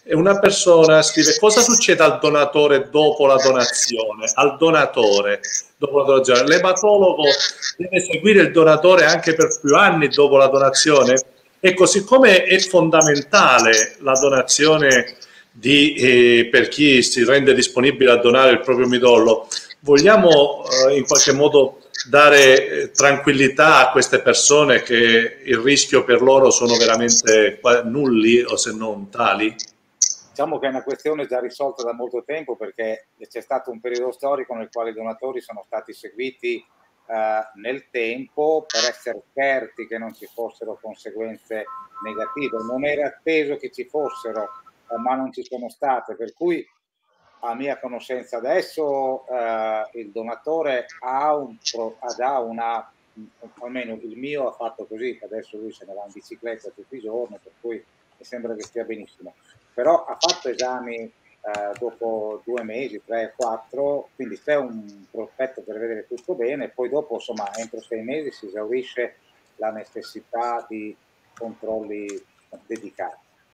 e una persona scrive: cosa succede al donatore dopo la donazione? Al donatore dopo la donazione. L'ematologo deve seguire il donatore anche per più anni dopo la donazione. Ecco, siccome è fondamentale la donazione per chi si rende disponibile a donare il proprio midollo, vogliamo in qualche modo dare tranquillità a queste persone che il rischio per loro sono veramente nulli o se non tali? Diciamo che è una questione già risolta da molto tempo, perché c'è stato un periodo storico nel quale i donatori sono stati seguiti nel tempo per essere certi che non ci fossero conseguenze negative. Non era atteso che ci fossero, ma non ci sono state, per cui a mia conoscenza adesso il donatore ha già una, almeno il mio ha fatto così, adesso lui se ne va in bicicletta tutti i giorni, per cui mi sembra che stia benissimo, però ha fatto esami dopo 2 mesi, 3, 4, quindi c'è un prospetto per vedere tutto bene, poi dopo insomma entro 6 mesi si esaurisce la necessità di controlli dedicati.